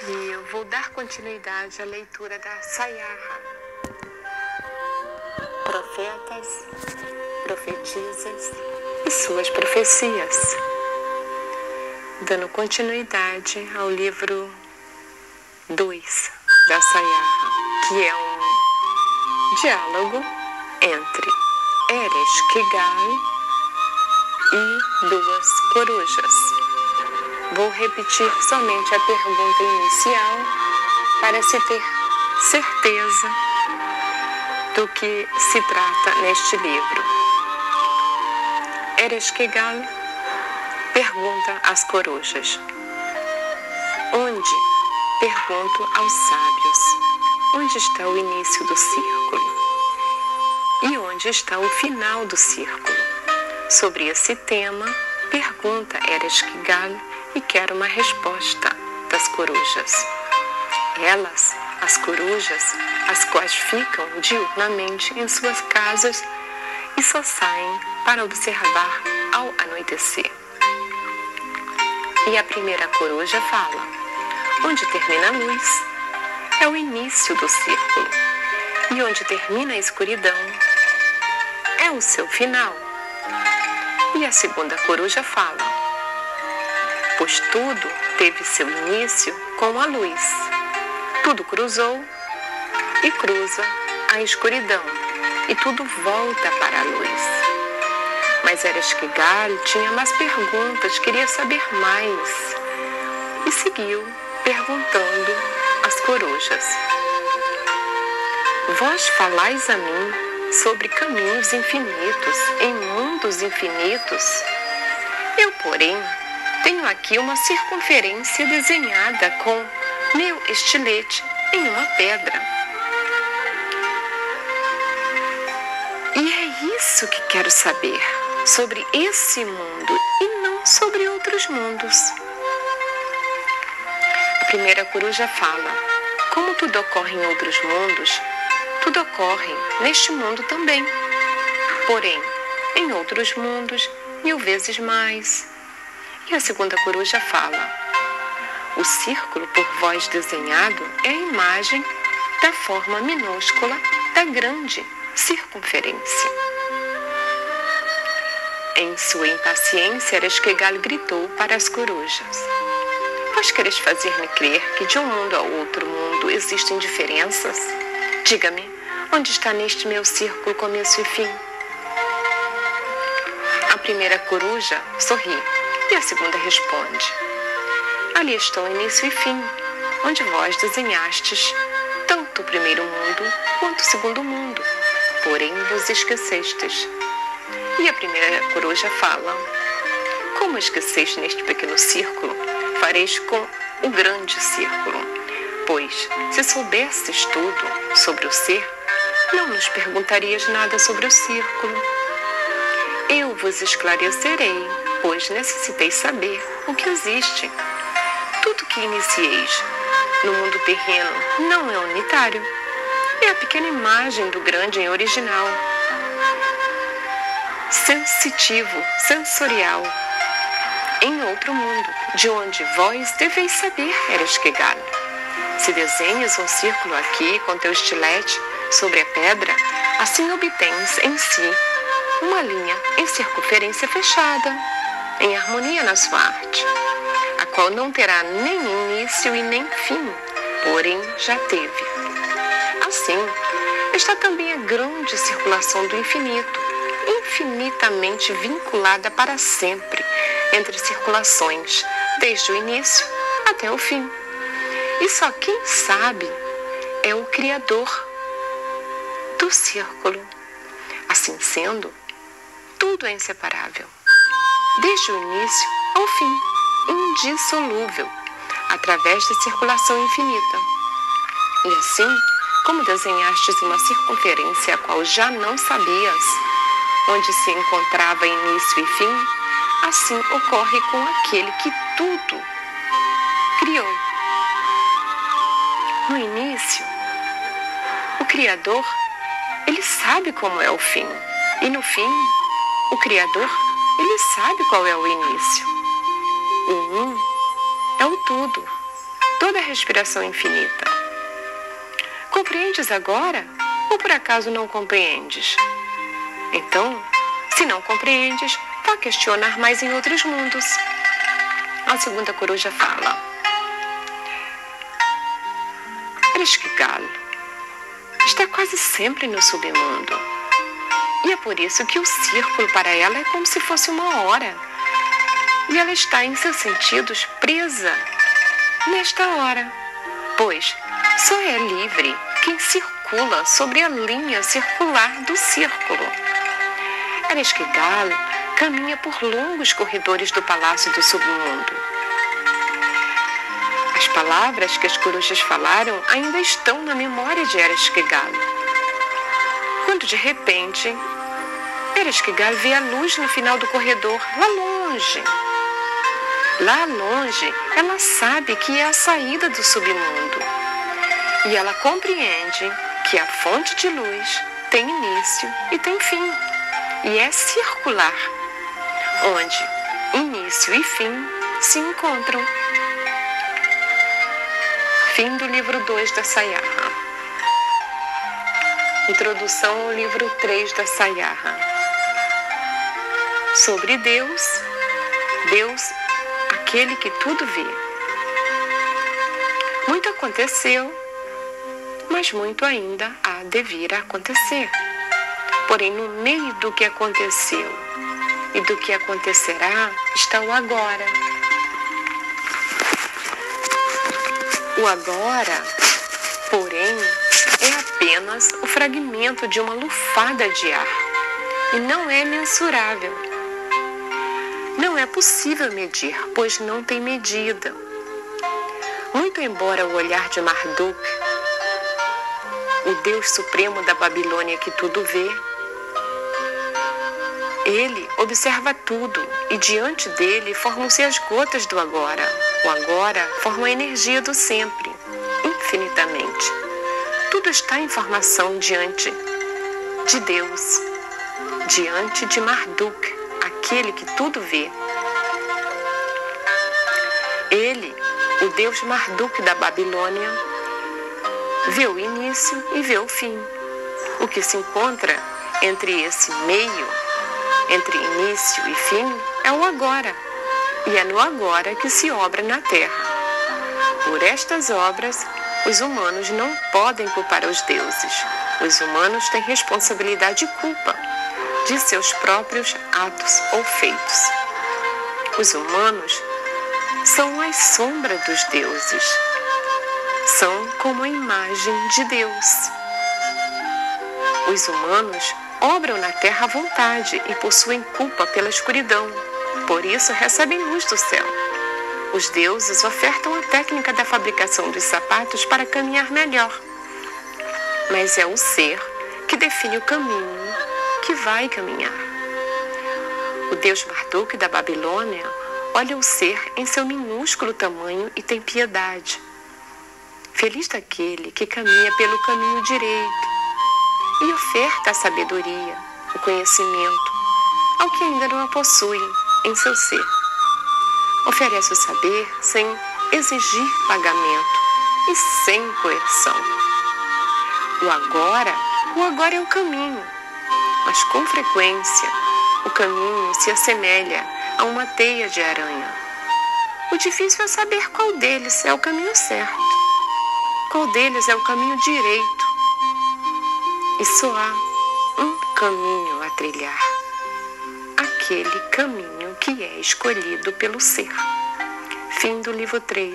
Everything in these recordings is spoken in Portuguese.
E eu vou dar continuidade à leitura da Sayarha. Profetas, profetisas e suas profecias. Dando continuidade ao livro 2 da Sayarha, que é um diálogo entre Ereshkigal e duas corujas. Vou repetir somente a pergunta inicial para se ter certeza do que se trata neste livro. Ereshkigal pergunta às corujas: onde? Pergunto aos sábios: onde está o início do círculo? E onde está o final do círculo? Sobre esse tema, pergunta Ereshkigal e quero uma resposta das corujas. Elas, as corujas, as quais ficam diurnamente em suas casas e só saem para observar ao anoitecer. E a primeira coruja fala: onde termina a luz é o início do círculo, e onde termina a escuridão é o seu final. E a segunda coruja fala: pois tudo teve seu início com a luz. Tudo cruzou e cruza a escuridão, e tudo volta para a luz. Mas Ereshkigal tinha mais perguntas, queria saber mais, e seguiu perguntando às corujas: vós falais a mim sobre caminhos infinitos, em mundos infinitos. Eu, porém, tenho aqui uma circunferência desenhada com meu estilete em uma pedra. E é isso que quero saber, sobre esse mundo e não sobre outros mundos. A primeira coruja fala: como tudo ocorre em outros mundos, tudo ocorre neste mundo também. Porém, em outros mundos, 1000 vezes mais. E a segunda coruja fala: o círculo por vós desenhado é a imagem da forma minúscula da grande circunferência. Em sua impaciência, Ereshkigal gritou para as corujas: vós quereis fazer-me crer que de um mundo a outro mundo existem diferenças? Diga-me, onde está neste meu círculo começo e fim? A primeira coruja sorri e a segunda responde: ali estão o início e fim, onde vós desenhastes tanto o primeiro mundo quanto o segundo mundo, porém vos esquecestes. E a primeira coruja fala: como esqueceis neste pequeno círculo, fareis com o grande círculo. Pois, se soubesses tudo sobre o ser, não nos perguntarias nada sobre o círculo. Eu vos esclarecerei, pois necessitei saber o que existe. Tudo que inicieis no mundo terreno não é unitário. É a pequena imagem do grande em original. Sensitivo, sensorial, em outro mundo, de onde vós deveis saber, Ereshkigal. Se desenhas um círculo aqui com teu estilete sobre a pedra, assim obtens em si uma linha em circunferência fechada, em harmonia na sua arte, a qual não terá nem início e nem fim, porém já teve. Assim, está também a grande circulação do infinito, infinitamente vinculada para sempre entre circulações, desde o início até o fim. E só quem sabe é o Criador do círculo. Assim sendo, tudo é inseparável, desde o início ao fim, indissolúvel, através da circulação infinita. E assim, como desenhastes uma circunferência a qual já não sabias onde se encontrava início e fim, assim ocorre com aquele que tudo criou. No início, o Criador, ele sabe como é o fim. E no fim, o Criador, ele sabe qual é o início. O um é o tudo. toda a respiração infinita. Compreendes agora ou por acaso não compreendes? Então, se não compreendes, vá questionar mais em outros mundos. A segunda coruja fala: Ereshkigal está quase sempre no submundo. E é por isso que o círculo para ela é como se fosse uma hora. E ela está em seus sentidos presa nesta hora, pois só é livre quem circula sobre a linha circular do círculo. Ereshkigal caminha por longos corredores do palácio do submundo. As palavras que as corujas falaram ainda estão na memória de Ereshkigal. Quando de repente, Ereshkigal vê a luz no final do corredor, lá longe. Lá longe, ela sabe que é a saída do submundo. E ela compreende que a fonte de luz tem início e tem fim. E é circular, onde início e fim se encontram. Fim do livro 2 da Sayarha. Introdução ao livro 3 da Sayarha. Sobre Deus, aquele que tudo vê. Muito aconteceu, mas muito ainda há de vir a acontecer. Porém, no meio do que aconteceu e do que acontecerá está o agora. O agora, porém, é apenas o fragmento de uma lufada de ar e não é mensurável. Não é possível medir, pois não tem medida. Muito embora o olhar de Marduk, o Deus supremo da Babilônia que tudo vê, ele observa tudo e diante dele formam-se as gotas do agora. O agora forma a energia do sempre, infinitamente. Tudo está em formação diante de Deus, diante de Marduk, aquele que tudo vê. Ele, o Deus Marduk da Babilônia, vê o início e vê o fim. O que se encontra entre esse meio, entre início e fim, é o agora. E é no agora que se obra na terra. Por estas obras, os humanos não podem culpar os deuses. Os humanos têm responsabilidade e culpa de seus próprios atos ou feitos. Os humanos são a sombra dos deuses. São como a imagem de Deus. Os humanos obram na terra à vontade e possuem culpa pela escuridão. Por isso recebem luz do céu. Os deuses ofertam a técnica da fabricação dos sapatos para caminhar melhor. Mas é o ser que define o caminho que vai caminhar. O Deus Marduk da Babilônia olha o ser em seu minúsculo tamanho e tem piedade. Feliz daquele que caminha pelo caminho direito e oferta a sabedoria, o conhecimento, ao que ainda não a possui em seu ser. Oferece o saber sem exigir pagamento e sem coerção. O agora é o caminho, mas com frequência o caminho se assemelha a uma teia de aranha. O difícil é saber qual deles é o caminho certo, qual deles é o caminho direito. E só há um caminho a trilhar, aquele caminho que é escolhido pelo ser. Fim do livro 3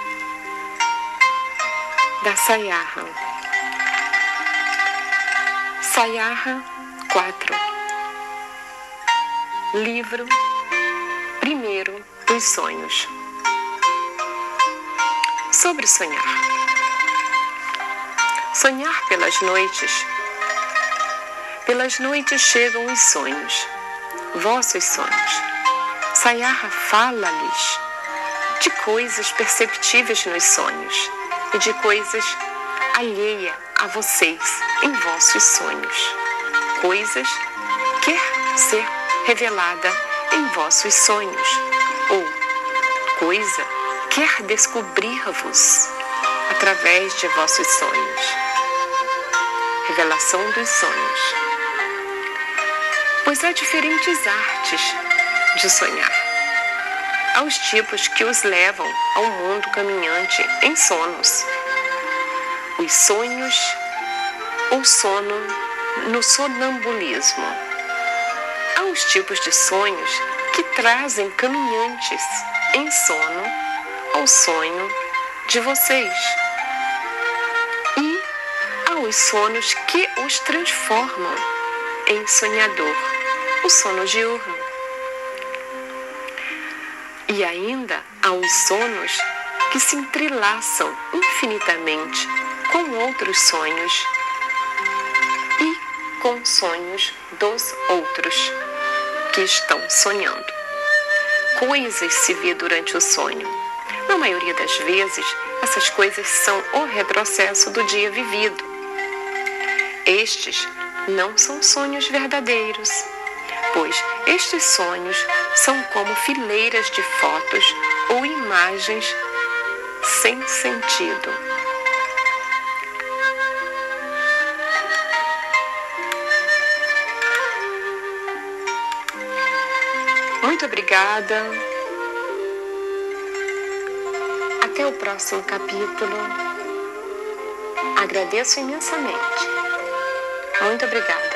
da Sayarha. Sayarha 4. Livro 1 dos sonhos. Sobre sonhar. Sonhar pelas noites. Pelas noites chegam os sonhos, vossos sonhos. Sayarha fala-lhes de coisas perceptíveis nos sonhos e de coisas alheia a vocês em vossos sonhos. Coisas quer ser revelada em vossos sonhos, ou coisa quer descobrir-vos através de vossos sonhos. Revelação dos sonhos. Pois há diferentes artes de sonhar. Há os tipos que os levam ao mundo caminhante em sonos. Os sonhos ou sono no sonambulismo. Há os tipos de sonhos que trazem caminhantes em sono ao sonho de vocês. E há os sonos que os transformam em sonhador, o sono diurno. E ainda há os sonos que se entrelaçam infinitamente com outros sonhos e com sonhos dos outros que estão sonhando. Coisas se vê durante o sonho. Na maioria das vezes, essas coisas são o retrocesso do dia vivido. Estes não são sonhos verdadeiros, pois estes sonhos são como fileiras de fotos ou imagens sem sentido. Muito obrigada. Até o próximo capítulo. Agradeço imensamente. Muito obrigada.